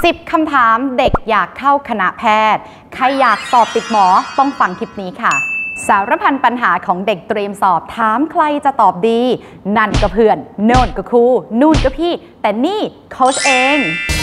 10 คำถามเด็กอยากเข้าคณะแพทย์ใครอยากสอบติดหมอต้องฟังคลิปนี้ค่ะสารพันปัญหาของเด็กเตรียมสอบถามใครจะตอบดีนั่นก็เพื่อนโน่นก็ครูนู่นก็พี่แต่นี่โค้ชเอง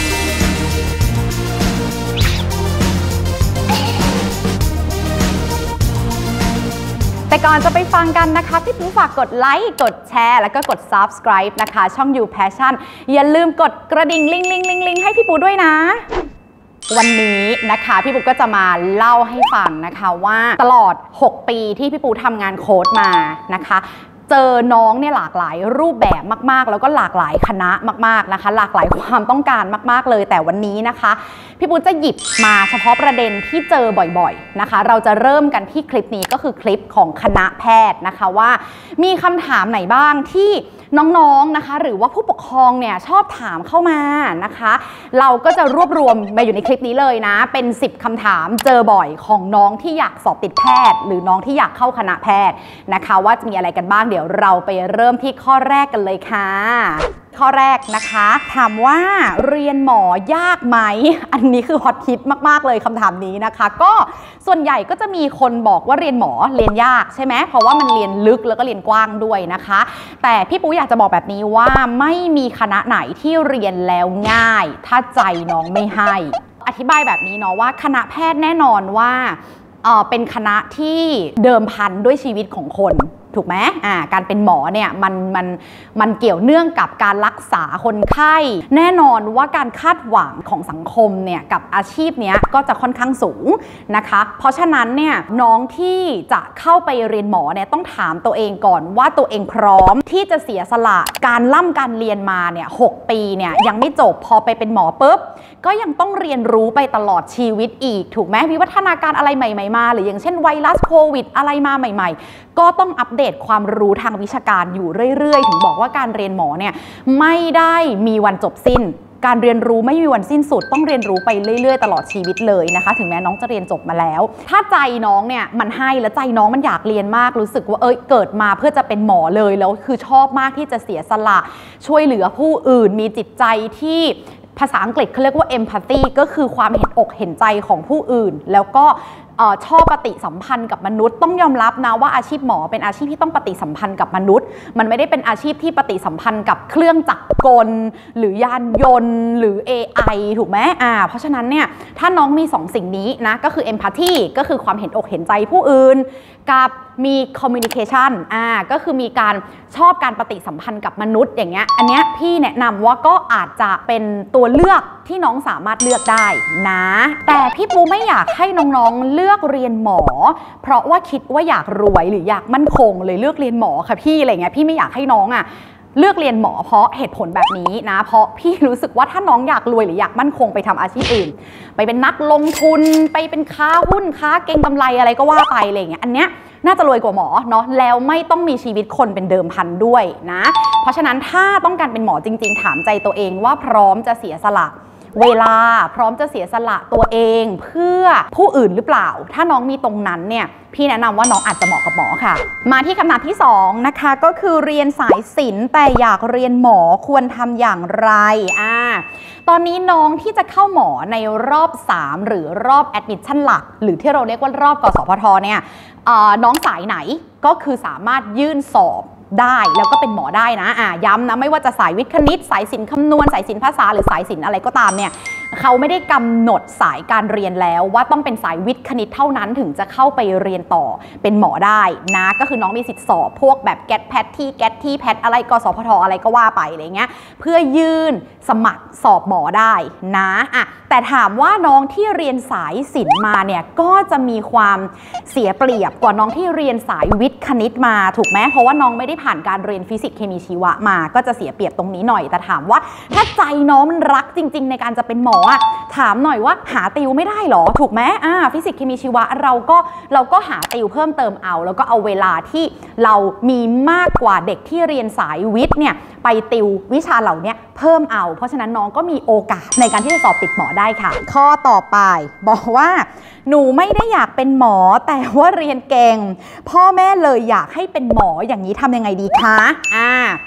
แต่ก่อนจะไปฟังกันนะคะพี่ปูฝากกดไลค์กดแชร์แล้วก็กด subscribe นะคะช่อง You Passion อย่าลืมกดกระดิ่งลิงให้พี่ปูด้วยนะวันนี้นะคะพี่ปูก็จะมาเล่าให้ฟังนะคะว่าตลอด6 ปีที่พี่ปูทำงานโค้ชมานะคะเจอน้องเนี่ยหลากหลายรูปแบบมากๆแล้วก็หลากหลายคณะมากๆนะคะหลากหลายความต้องการมากๆเลยแต่วันนี้นะคะพี่ปูจะหยิบมาเฉพาะประเด็นที่เจอบ่อยๆนะคะเราจะเริ่มกันที่คลิปนี้ก็คือคลิปของคณะแพทย์นะคะว่ามีคำถามไหนบ้างที่น้องๆนะคะหรือว่าผู้ปกครองเนี่ยชอบถามเข้ามานะคะเราก็จะรวบรวมมาอยู่ในคลิปนี้เลยนะเป็น10 คำถามเจอบ่อยของน้องที่อยากสอบติดแพทย์หรือน้องที่อยากเข้าคณะแพทย์นะคะว่าจะมีอะไรกันบ้างเดี๋ยวเราไปเริ่มที่ข้อแรกกันเลยค่ะข้อแรกนะคะถามว่าเรียนหมอยากไหมอันนี้คือฮอตฮิตมากๆเลยคำถามนี้นะคะก็ส่วนใหญ่ก็จะมีคนบอกว่าเรียนหมอเรียนยากใช่ไหมเพราะว่ามันเรียนลึกแล้วก็เรียนกว้างด้วยนะคะแต่พี่ปูอยากจะบอกแบบนี้ว่าไม่มีคณะไหนที่เรียนแล้วง่ายถ้าใจน้องไม่ให้อธิบายแบบนี้เนาะว่าคณะแพทย์แน่นอนว่าเป็นคณะที่เดิมพันด้วยชีวิตของคนถูกไหมการเป็นหมอเนี่ยมันเกี่ยวเนื่องกับการรักษาคนไข้แน่นอนว่าการคาดหวังของสังคมเนี่ยกับอาชีพนี้ก็จะค่อนข้างสูงนะคะเพราะฉะนั้นเนี่ยน้องที่จะเข้าไปเรียนหมอเนี่ยต้องถามตัวเองก่อนว่าตัวเองพร้อมที่จะเสียสละการการเรียนมาเนี่ย6 ปีเนี่ยยังไม่จบพอไปเป็นหมอปุ๊บก็ยังต้องเรียนรู้ไปตลอดชีวิตอีกถูกไหมวิวัฒนาการอะไรใหม่ๆมาหรืออย่างเช่นไวรัสโควิดอะไรมาใหม่ๆก็ต้องอัปเดตความรู้ทางวิชาการอยู่เรื่อยๆถึงบอกว่าการเรียนหมอเนี่ยไม่ได้มีวันจบสิ้นการเรียนรู้ไม่มีวันสิ้นสุดต้องเรียนรู้ไปเรื่อยๆตลอดชีวิตเลยนะคะถึงแม้น้องจะเรียนจบมาแล้วถ้าใจน้องเนี่ยมันให้และใจน้องมันอยากเรียนมากรู้สึกว่าเกิดมาเพื่อจะเป็นหมอเลยแล้วคือชอบมากที่จะเสียสละช่วยเหลือผู้อื่นมีจิตใจที่ภาษาอังกฤษเขาเรียกว่า empathy ก็คือความเห็นอกเห็นใจของผู้อื่นแล้วก็ชอบปฏิสัมพันธ์กับมนุษย์ต้องยอมรับนะว่าอาชีพหมอเป็นอาชีพที่ต้องปฏิสัมพันธ์กับมนุษย์มันไม่ได้เป็นอาชีพที่ปฏิสัมพันธ์กับเครื่องจักรกลหรือยานยนต์หรือ AI ถูกไหมเพราะฉะนั้นเนี่ยถ้าน้องมี2 สิ่งนี้นะก็คือ empathy ก็คือความเห็นอกเห็นใจผู้อื่นกับมี communication ก็คือมีการชอบการปฏิสัมพันธ์กับมนุษย์อย่างเงี้ยอันเนี้ยพี่แนะนำว่าก็อาจจะเป็นตัวเลือกที่น้องสามารถเลือกได้นะแต่พี่ปูไม่อยากให้น้องๆเลือกเรียนหมอเพราะว่าคิดว่าอยากรวยหรืออยากมั่นคงเลยเลือกเรียนหมอค่ะพี่อะไรเงี้ยพี่ไม่อยากให้น้องเลือกเรียนหมอเพราะเหตุผลแบบนี้นะเพราะพี่รู้สึกว่าถ้าน้องอยากรวยหรืออยากมั่นคงไปทำอาชีพอื่นไปเป็นนักลงทุนไปเป็นค้าหุ้นค้าเก็งกำไรอะไรก็ว่าไปอะไรเงี้ยอันเนี้ยน่าจะรวยกว่าหมอเนาะแล้วไม่ต้องมีชีวิตคนเป็นเดิมพันด้วยนะเพราะฉะนั้นถ้าต้องการเป็นหมอจริงๆถามใจตัวเองว่าพร้อมจะเสียสละเวลาพร้อมจะเสียสละตัวเองเพื่อผู้อื่นหรือเปล่าถ้าน้องมีตรงนั้นเนี่ยพี่แนะนำว่าน้องอาจจะเหมาะกับหมอค่ะมาที่คำถามที่2นะคะก็คือเรียนสายศิลป์แต่อยากเรียนหมอควรทำอย่างไรตอนนี้น้องที่จะเข้าหมอในรอบ3หรือรอบแอดมิชชั่นหลักหรือที่เราเรียกว่ารอบกสพทเนี่ยน้องสายไหนก็คือสามารถยื่นสอบได้แล้วก็เป็นหมอได้นะย้ำนะไม่ว่าจะสายวิทย์คณิตสายศิลป์คำนวณสายศิลป์ภาษาหรือสายศิลป์อะไรก็ตามเนี่ยเขาไม่ได้กำหนดสายการเรียนแล้วว่าต้องเป็นสายวิทย์คณิตเท่านั้นถึงจะเข้าไปเรียนต่อเป็นหมอได้นะก็คือน้องมีสิทธิสอบพวกแบบแกทแพทที่แพทอะไรกสพทอะไรก็ว่าไปอะไรเงี้ยเพื่อยื่นสมัครสอบหมอได้นะแต่ถามว่าน้องที่เรียนสายศิลป์มาเนี่ยก็จะมีความเสียเปรียบกว่าน้องที่เรียนสายวิทย์คณิตมาถูกไหมเพราะว่าน้องไม่ได้ผ่านการเรียนฟิสิกส์เคมีชีวะมาก็จะเสียเปรียบตรงนี้หน่อยแต่ถามว่าถ้าใจน้องมันรักจริงๆในการจะเป็นหมอถามหน่อยว่าหาติวไม่ได้หรอถูกไหมฟิสิกส์เคมีชีวะเราก็หาติวเพิ่มเติมเอาแล้วก็เอาเวลาที่เรามีมากกว่าเด็กที่เรียนสายวิทย์เนี่ยไปติววิชาเหล่านี้เพิ่มเอาเพราะฉะนั้นน้องก็มีโอกาสในการที่จะสอบติดหมอได้ค่ะข้อต่อไปบอกว่าหนูไม่ได้อยากเป็นหมอแต่ว่าเรียนเก่งพ่อแม่เลยอยากให้เป็นหมออย่างนี้ทำยังไงดีคะ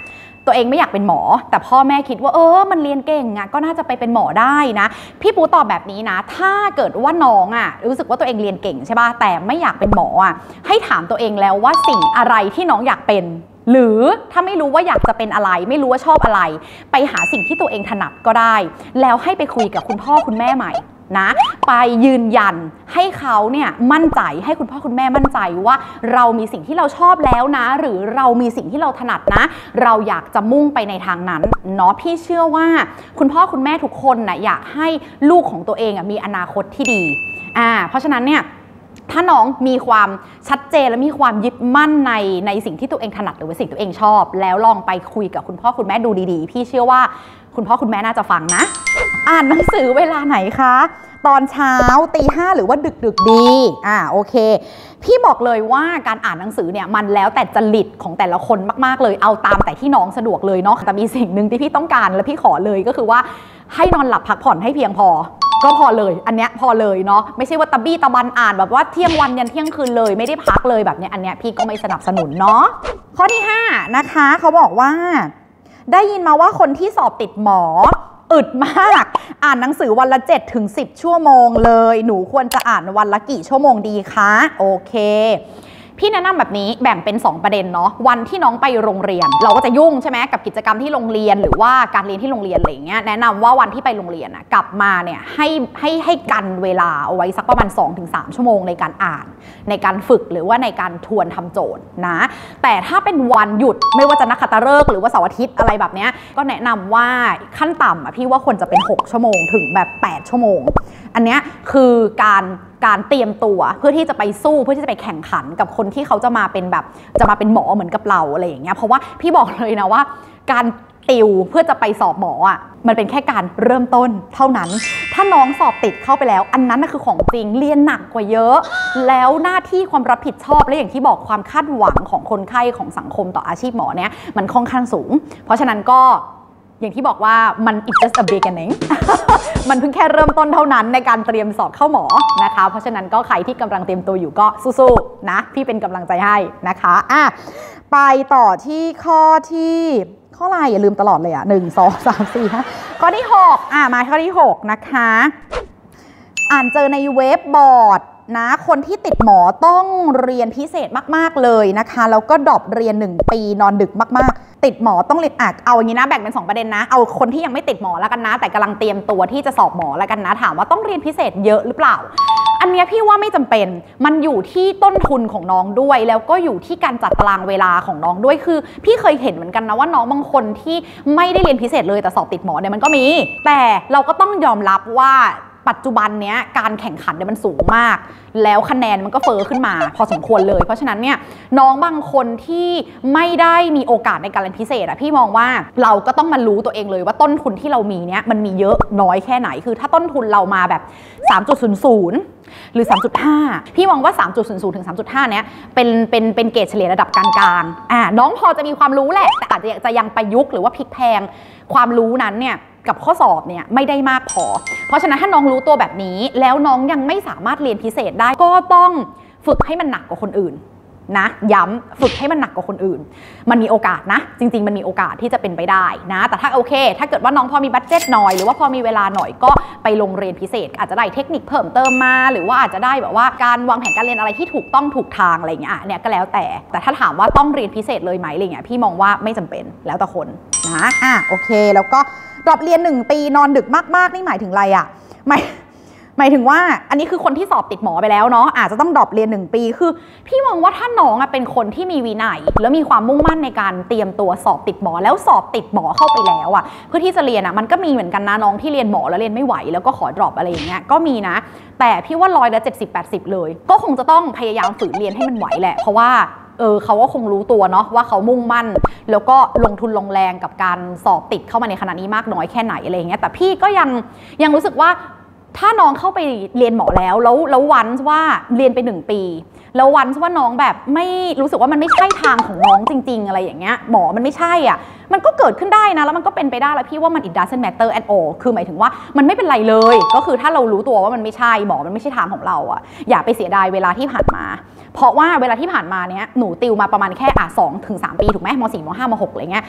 ตัวเองไม่อยากเป็นหมอแต่พ่อแม่คิดว่ามันเรียนเก่งก็น่าจะไปเป็นหมอได้นะพี่ปูตอบแบบนี้นะถ้าเกิดว่าน้องรู้สึกว่าตัวเองเรียนเก่งใช่ป่ะแต่ไม่อยากเป็นหมอให้ถามตัวเองแล้วว่าสิ่งอะไรที่น้องอยากเป็นหรือถ้าไม่รู้ว่าอยากจะเป็นอะไรไม่รู้ว่าชอบอะไรไปหาสิ่งที่ตัวเองถนัดก็ได้แล้วให้ไปคุยกับคุณพ่อคุณแม่ใหม่นะไปยืนยันให้เขาเนี่ยมั่นใจให้คุณพ่อคุณแม่มั่นใจว่าเรามีสิ่งที่เราชอบแล้วนะหรือเรามีสิ่งที่เราถนัดนะเราอยากจะมุ่งไปในทางนั้นเนาะพี่เชื่อว่าคุณพ่อคุณแม่ทุกคนอยากให้ลูกของตัวเองมีอนาคตที่ดีเพราะฉะนั้นเนี่ยถ้าน้องมีความชัดเจนและมีความยึดมั่นในสิ่งที่ตัวเองถนัดหรือว่าสิ่งตัวเองชอบแล้วลองไปคุยกับคุณพ่อคุณแม่ดูดีๆพี่เชื่อว่าคุณพ่อคุณแม่น่าจะฟังนะอ่านหนังสือเวลาไหนคะตอนเช้าตีห้าหรือว่าดึกดีโอเคพี่บอกเลยว่าการอ่านหนังสือเนี่ยมันแล้วแต่จริตของแต่ละคนมากๆเลยเอาตามแต่ที่น้องสะดวกเลยเนาะแต่มีสิ่งหนึ่งที่พี่ต้องการและพี่ขอเลยก็คือว่าให้นอนหลับพักผ่อนให้เพียงพอก็พอเลยอันเนี้ยพอเลยเนาะไม่ใช่ว่าตะบี้ตะบันอ่านแบบว่าเที่ยงวันยันเที่ยงคืนเลยไม่ได้พักเลยแบบเนี้ยอันเนี้ยพี่ก็ไม่สนับสนุนเนาะข้อที่5นะคะเขาบอกว่าได้ยินมาว่าคนที่สอบติดหมออึดมากอ่านหนังสือวันละ7 ถึง 10 ชั่วโมงเลยหนูควรจะอ่านวันละกี่ชั่วโมงดีคะโอเคพี่แนะนำแบบนี้แบ่งเป็น2ประเด็นเนาะวันที่น้องไปโรงเรียนเราก็จะยุ่งใช่ไหมกับกิจกรรมที่โรงเรียนหรือว่าการเรียนที่โรงเรียนอะไรอย่างเงี้ยแนะนำว่าวันที่ไปโรงเรียนกลับมาเนี่ยให้กันเวลาเอาไว้สักประมาณ 2-3 ชั่วโมงในการอ่านในการฝึกหรือว่าในการทวนทำโจทย์นะแต่ถ้าเป็นวันหยุดไม่ว่าจะนักขัตฤกษ์หรือว่าเสาร์อาทิตย์อะไรแบบเนี้ยก็แนะนำว่าขั้นต่ำพี่ว่าควรจะเป็น6 ชั่วโมงถึงแบบ8 ชั่วโมงอันเนี้ยคือการเตรียมตัวเพื่อที่จะไปสู้เพื่อที่จะไปแข่งขันกับคนที่เขาจะมาเป็นหมอเหมือนกับเราอะไรอย่างเงี้ยเพราะว่าพี่บอกเลยนะว่าการติวเพื่อจะไปสอบหมอมันเป็นแค่การเริ่มต้นเท่านั้นถ้าน้องสอบติดเข้าไปแล้วอันนั้นคือของจริงเรียนหนักกว่าเยอะแล้วหน้าที่ความรับผิดชอบและอย่างที่บอกความคาดหวังของคนไข้ของสังคมต่ออาชีพหมอเนี้ยมันค่อนข้างสูงเพราะฉะนั้นก็อย่างที่บอกว่ามัน it's just a beginning มันเพิ่งแค่เริ่มต้นเท่านั้นในการเตรียมสอบเข้าหมอนะคะเพราะฉะนั้นก็ใครที่กำลังเตรียมตัวอยู่ก็สู้ๆนะพี่เป็นกำลังใจให้นะคะไปต่อที่ข้ออะไรอย่าลืมตลอดเลย1 2 3 4 5ข้อที่6มาข้อที่6นะคะอ่านเจอในเว็บบอร์ดนะคนที่ติดหมอต้องเรียนพิเศษมากๆเลยนะคะแล้วก็ดรอปเรียน1 ปีนอนดึกมากๆติดหมอต้องเรียนเอาอย่างนี้นะแบ่งเป็น2 ประเด็นนะเอาคนที่ยังไม่ติดหมอแล้วกันนะแต่กำลังเตรียมตัวที่จะสอบหมอแล้วกันนะถามว่าต้องเรียนพิเศษเยอะหรือเปล่าอันนี้พี่ว่าไม่จำเป็นมันอยู่ที่ต้นทุนของน้องด้วยแล้วก็อยู่ที่การจัดตารางเวลาของน้องด้วยคือพี่เคยเห็นเหมือนกันนะว่าน้องบางคนที่ไม่ได้เรียนพิเศษเลยแต่สอบติดหมอเนี่ยมันก็มีแต่เราก็ต้องยอมรับว่าปัจจุบันเนี้ยการแข่งขันเนี่ยมันสูงมากแล้วคะแนนมันก็เฟ้อขึ้นมาพอสมควรเลยเพราะฉะนั้นเนี่ยน้องบางคนที่ไม่ได้มีโอกาสในการเรียนพิเศษพี่มองว่าเราก็ต้องมารู้ตัวเองเลยว่าต้นทุนที่เรามีเนี้ยมันมีเยอะน้อยแค่ไหนคือถ้าต้นทุนเรามาแบบ 3.00 หรือ 3.5 พี่มองว่า 3.00 ถึง 3.5 เนี้ยเป็นเกรดเฉลี่ยระดับกลางๆน้องพอจะมีความรู้แหละแต่อาจจะยังประยุกต์หรือว่าพลิกแพลงความรู้นั้นเนี่ยกับข้อสอบเนี่ยไม่ได้มากพอเพราะฉะนั้นถ้าน้องรู้ตัวแบบนี้แล้วน้องยังไม่สามารถเรียนพิเศษได้ก็ต้องฝึกให้มันหนักกว่าคนอื่นนะย้ำฝึกให้มันหนักกว่าคนอื่นมันมีโอกาสนะจริงๆมันมีโอกาสที่จะเป็นไปได้นะแต่ถ้าโอเคถ้าเกิดว่าน้องพอมีบัดเจ็ตหน่อยหรือว่าพอมีเวลาหน่อยก็ไปลงเรียนพิเศษอาจจะได้เทคนิคเพิ่มเติมมาหรือว่าอาจจะได้แบบว่าการวางแผนการเรียนอะไรที่ถูกต้องถูกทางอะไรอย่างเงี้ยเนี่ยก็แล้วแต่ถ้าถามว่าต้องเรียนพิเศษเลยไหมอะไรเงี้ยพี่มองว่าไม่จำเป็นแล้วแต่คนนะโอเคแล้วก็ดรอปเรียน1 ปีนอนดึกมากๆนี่หมายถึงอะไรหมายถึงว่าอันนี้คือคนที่สอบติดหมอไปแล้วเนาะอาจจะต้องดรอปเรียน1 ปีคือพี่มองว่าถ้าน้องเป็นคนที่มีวินัยแล้วมีความมุ่งมั่นในการเตรียมตัวสอบติดหมอแล้วสอบติดหมอเข้าไปแล้วเพื่อที่จะเรียนมันก็มีเหมือนกันนะน้องที่เรียนหมอแล้วเรียนไม่ไหวแล้วก็ขอดรอปอะไรอย่างเงี้ยก็มีนะแต่พี่ว่า70-80เลยก็คงจะต้องพยายามฝืนเรียนให้มันไหวแหละเพราะว่าเขาก็คงรู้ตัวเนาะว่าเขามุ่งมั่นแล้วก็ลงทุนลงแรงกับการสอบติดเข้ามาในขณะนี้มากน้อยแค่ไหนอะไรอย่างเงี้ยแต่พี่ก็ยังรู้สึกว่าถ้าน้องเข้าไปเรียนหมอแล้ววันว่าเรียนไป1 ปีแล้ววันว่าน้องแบบไม่รู้สึกว่ามันไม่ใช่ทางของน้องจริงๆอะไรอย่างเงี้ยหมอมันไม่ใช่มันก็เกิดขึ้นได้นะแล้วมันก็เป็นไปได้แล้วพี่ว่ามัน it doesn't matter at all คือหมายถึงว่ามันไม่เป็นไรเลยก็คือถ้าเรารู้ตัวว่ามันไม่ใช่หมอมันไม่ใช่ทางของเราอย่าไปเสียดายเวลาที่ผ่านมาเพราะว่าเวลาที่ผ่านมาเนี้ยหนูติวมาประมาณแค่2 ถึง 3 ปีถูกไหมม.4 ม.5 ม.6อะไรเงี้ย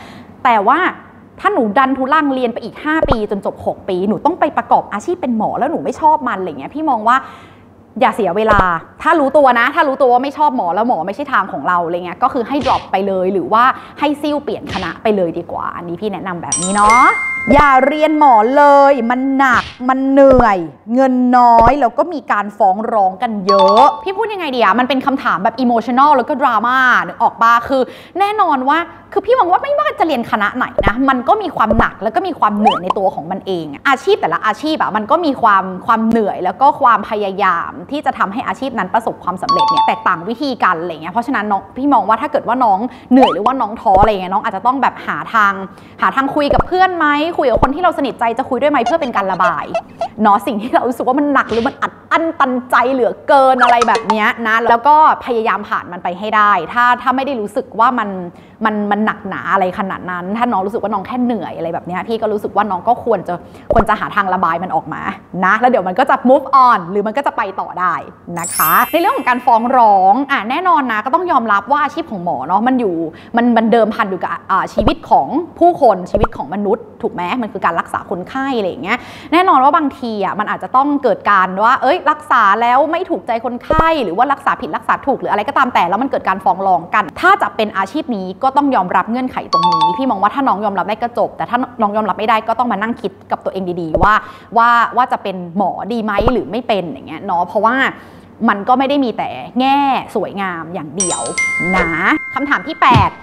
แต่ว่าถ้าหนูดันทุลังเรียนไปอีก5 ปีจนจบ6 ปีหนูต้องไปประกอบอาชีพเป็นหมอแล้วหนูไม่ชอบมันอะไรเงี้ยพี่มองว่าอย่าเสียเวลาถ้ารู้ตัวนะถ้ารู้ตัวว่าไม่ชอบหมอแล้วหมอไม่ใช่ทางของเราอะไรเงี้ยก็คือให้ drop ไปเลยหรือว่าให้ซิ่วเปลี่ยนคณะไปเลยดีกว่าอันนี้พี่แนะนำแบบนี้เนาะอย่าเรียนหมอเลยมันหนักมันเหนื่อยเงินน้อยแล้วก็มีการฟ้องร้องกันเยอะพี่พูดยังไงดีอะมันเป็นคำถามแบบ emotional แล้วก็ดราม่านึกออกปะคือแน่นอนว่าคือพี่มองว่าไม่ว่าจะเรียนคณะไหนนะมันก็มีความหนักแล้วก็มีความเหนื่อยในตัวของมันเองอาชีพแต่ละอาชีพอะมันก็มีความเหนื่อยแล้วก็ความพยายามที่จะทำให้อาชีพนั้นประสบความสำเร็จเนี่ยแตกต่างวิธีกันอะไรเงี้ยเพราะฉะนั้นน้องพี่มองว่าถ้าเกิดว่าน้องเหนื่อยหรือว่าน้องท้ออะไรเงี้ยน้องอาจจะต้องแบบหาทางคุยกับเพื่อนไหมคุยกับคนที่เราสนิทใจจะคุยด้วยไหมเพื่อเป็นการระบายเนาะสิ่งที่เรารู้สึกว่ามันหนักหรือมันอัดอั้นตันใจเหลือเกินอะไรแบบนี้นะแล้วก็พยายามผ่านมันไปให้ได้ถ้าไม่ได้รู้สึกว่ามันหนักหนาอะไรขนาดนั้นถ้าน้องรู้สึกว่าน้องแค่เหนื่อยอะไรแบบนี้พี่ก็รู้สึกว่าน้องก็ควรจะหาทางระบายมันออกมานะแล้วเดี๋ยวมันก็จะ move on หรือมันก็จะไปต่อได้นะคะในเรื่องของการฟ้องร้องแน่นอนนะก็ต้องยอมรับว่าอาชีพของหมอเนาะมันเดิมพันอยู่กับชีวิตของผู้คนชีวิตของมนุษย์ถูกไหมมันคือการรักษาคนไข้อะไรอย่างเงี้ยแน่นอนว่าบางทีมันอาจจะต้องเกิดการว่ารักษาแล้วไม่ถูกใจคนไข้หรือว่ารักษาผิดรักษาถูกหรืออะไรก็ตามแต่แล้วมันเกิดการฟ้องร้องกันถ้าจะเป็นอาชีพนี้ก็ต้องยอมรับเงื่อนไขตรงนี้พี่มองว่าถ้าน้องยอมรับได้ก็จบแต่ถ้าน้องยอมรับไม่ได้ก็ต้องมานั่งคิดกับตัวเองดีๆว่าจะเป็นหมอดีไหมหรือไม่เป็นอย่างเงี้ยเนาะเพราะว่ามันก็ไม่ได้มีแต่แง่สวยงามอย่างเดียวนะคำถามที่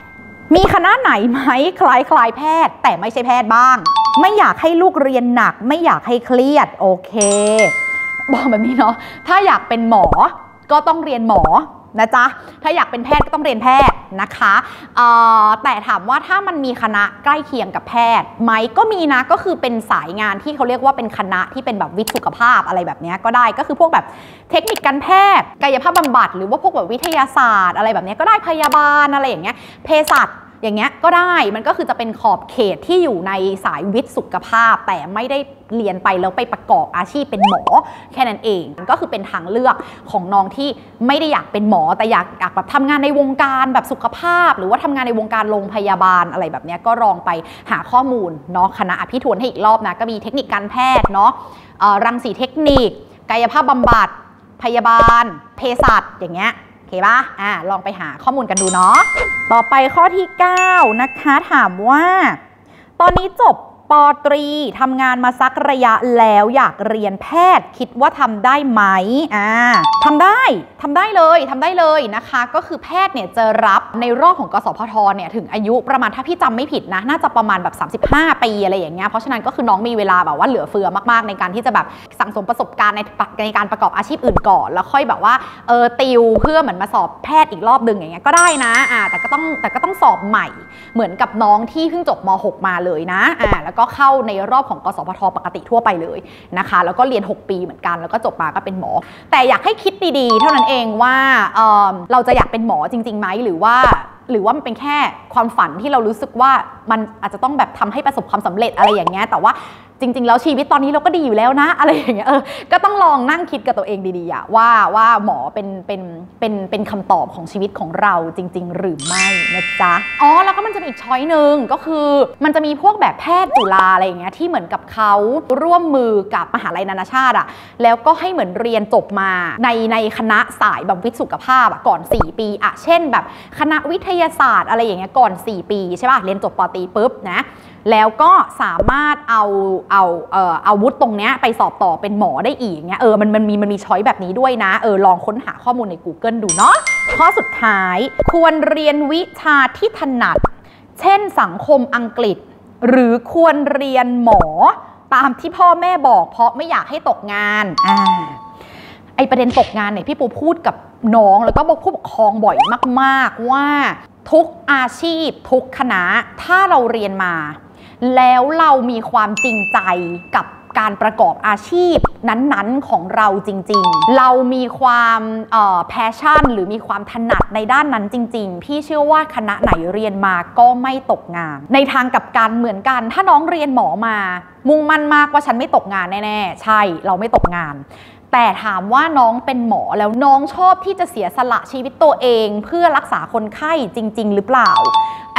8มีคณะไหนไหมคล้ายแพทย์แต่ไม่ใช่แพทย์บ้างไม่อยากให้ลูกเรียนหนักไม่อยากให้เครียดโอเคบอกแบบนี้เนาะถ้าอยากเป็นหมอก็ต้องเรียนหมอนะจ๊ะถ้าอยากเป็นแพทย์ก็ต้องเรียนแพทย์นะคะแต่ถามว่าถ้ามันมีคณะใกล้เคียงกับแพทย์ไหมก็มีนะก็คือเป็นสายงานที่เขาเรียกว่าเป็นคณะที่เป็นแบบวิทย์สุขภาพอะไรแบบนี้ก็ได้ก็คือพวกแบบเทคนิคการแพทย์กายภาพบำบัดหรือว่าพวกแบบวิทยาศาสตร์อะไรแบบนี้ก็ได้พยาบาลอะไรอย่างเงี้ยเภสัชอย่างเงี้ยก็ได้มันก็คือจะเป็นขอบเขตที่อยู่ในสายวิทย์สุขภาพแต่ไม่ได้เรียนไปแล้วไปประกอบอาชีพเป็นหมอแค่นั้นเองก็คือเป็นทางเลือกของน้องที่ไม่ได้อยากเป็นหมอแต่อยากแบบทำงานในวงการแบบสุขภาพหรือว่าทำงานในวงการโรงพยาบาลอะไรแบบนี้ก็ลองไปหาข้อมูลเนาะคณะพี่ทวนให้อีกรอบนะก็มีเทคนิคการแพทย์เนาะรังสีเทคนิคกายภาพบำบัดพยาบาลเภสัชอย่างเงี้ยโอเคป่ะลองไปหาข้อมูลกันดูเนาะต่อไปข้อที่9นะคะถามว่าตอนนี้จบป.ตรีทำงานมาสักระยะแล้วอยากเรียนแพทย์คิดว่าทำได้ไหมทำได้เลยนะคะก็คือแพทย์เนี่ยจะรับในรอบของกสพทเนี่ยถึงอายุประมาณถ้าพี่จำไม่ผิดนะน่าจะประมาณแบบ35 ปีอะไรอย่างเงี้ยเพราะฉะนั้นก็คือน้องมีเวลาแบบว่าเหลือเฟือมากๆในการที่จะแบบสั่งสมประสบการณ์ในการประกอบอาชีพอื่นก่อนแล้วค่อยแบบว่าติวเพื่อเหมือนมาสอบแพทย์อีกรอบนึงอย่างเงี้ยก็ได้นะแต่ก็ต้องสอบใหม่เหมือนกับน้องที่เพิ่งจบม.6 มาเลยนะแล้วก็เข้าในรอบของกสพทปกติทั่วไปเลยนะคะแล้วก็เรียน6 ปีเหมือนกันแล้วก็จบมาก็เป็นหมอแต่อยากให้คิดดีๆเท่านั้นเองว่าเราจะอยากเป็นหมอจริงๆไหมหรือว่ามันเป็นแค่ความฝันที่เรารู้สึกว่ามันอาจจะต้องแบบทำให้ประสบความสำเร็จอะไรอย่างเงี้ยแต่ว่าจริงๆแล้วชีวิตตอนนี้เราก็ดีอยู่แล้วนะอะไรอย่างเงี้ยก็ต้องลองนั่งคิดกับตัวเองดีๆว่าหมอเป็นคำตอบของชีวิตของเราจริงๆหรือไม่นะจ๊ะแล้วก็มันจะมีอีกช้อยหนึ่งก็คือมันจะมีพวกแบบแพทย์จุฬาอะไรอย่างเงี้ยที่เหมือนกับเขาร่วมมือกับมหาลัยนานาชาติแล้วก็ให้เหมือนเรียนจบมาในคณะสายแบบวิทย์สุขภาพก่อน4 ปีเช่นแบบคณะวิทยาศาสตร์อะไรอย่างเงี้ยก่อน4 ปีใช่ป่ะเรียนจบป.ตรีปุ๊บนะแล้วก็สามารถเอาวุฒิตรงเนี้ยไปสอบต่อเป็นหมอได้อีกเงี้ยมันมีช้อยแบบนี้ด้วยนะลองค้นหาข้อมูลใน Google ดูเนาะข้อสุดท้ายควรเรียนวิชาที่ถนัดเช่นสังคมอังกฤษหรือควรเรียนหมอตามที่พ่อแม่บอกเพราะไม่อยากให้ตกงานไอประเด็นตกงานเนี่ยพี่ปูพูดกับน้องแล้วก็บอกผู้ปกครองบ่อยมากๆว่าทุกอาชีพทุกคณะถ้าเราเรียนมาแล้วเรามีความจริงใจกับการประกอบอาชีพนั้นๆของเราจริงๆเรามีความแพชชั่นหรือมีความถนัดในด้านนั้นจริงๆพี่เชื่อว่าคณะไหนเรียนมาก็ไม่ตกงานในทางกลับกันเหมือนกันถ้าน้องเรียนหมอมามุ่งมั่นมากว่าฉันไม่ตกงานแน่ๆใช่เราไม่ตกงานแต่ถามว่าน้องเป็นหมอแล้วน้องชอบที่จะเสียสละชีวิตตัวเองเพื่อรักษาคนไข้จริงๆหรือเปล่า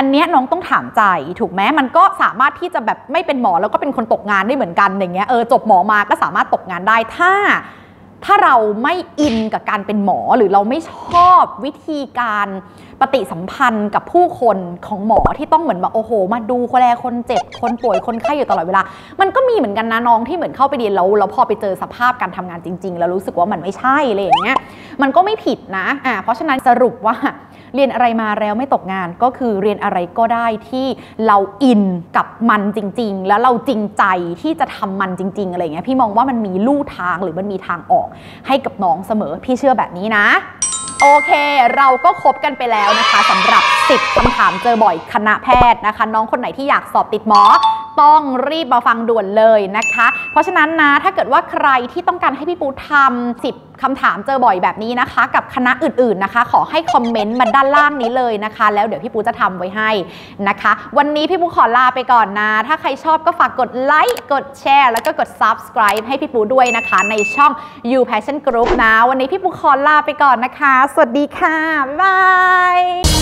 อันเนี้ยน้องต้องถามใจถูกไหมมันก็สามารถที่จะแบบไม่เป็นหมอแล้วก็เป็นคนตกงานได้เหมือนกันอย่างเงี้ยจบหมอมาก็สามารถตกงานได้ถ้าเราไม่อินกับการเป็นหมอหรือเราไม่ชอบวิธีการปฏิสัมพันธ์กับผู้คนของหมอที่ต้องเหมือนแบบโอ้โหมาดูแลคนเจ็บคนป่วยคนไข้อยู่ตลอดเวลามันก็มีเหมือนกันนะน้องที่เหมือนเข้าไปเรียนแล้วพอไปเจอสภาพการทำงานจริงๆแล้วรู้สึกว่ามันไม่ใช่อะไรอย่างเงี้ยมันก็ไม่ผิดนะเพราะฉะนั้นสรุปว่าเรียนอะไรมาแล้วไม่ตกงานก็คือเรียนอะไรก็ได้ที่เราอินกับมันจริงๆแล้วเราจริงใจที่จะทำมันจริงๆอะไรเงี้ยพี่มองว่ามันมีลู่ทางหรือมันมีทางออกให้กับน้องเสมอพี่เชื่อแบบนี้นะโอเคเราก็ครบกันไปแล้วนะคะสำหรับ10คำถามเจอบ่อยคณะแพทย์นะคะน้องคนไหนที่อยากสอบติดหมอต้องรีบมาฟังด่วนเลยนะคะเพราะฉะนั้นนะถ้าเกิดว่าใครที่ต้องการให้พี่ปูทำ10คำถามเจอบ่อยแบบนี้นะคะกับคณะอื่นๆนะคะขอให้คอมเมนต์มาด้านล่างนี้เลยนะคะแล้วเดี๋ยวพี่ปูจะทำไว้ให้นะคะวันนี้พี่ปูขอลาไปก่อนนะถ้าใครชอบก็ฝากกดไลค์กดแชร์แล้วก็กด Subscribe ให้พี่ปูด้วยนะคะในช่อง You Passion Group นะวันนี้พี่ปูขอลาไปก่อนนะคะสวัสดีค่ะบ๊ายบาย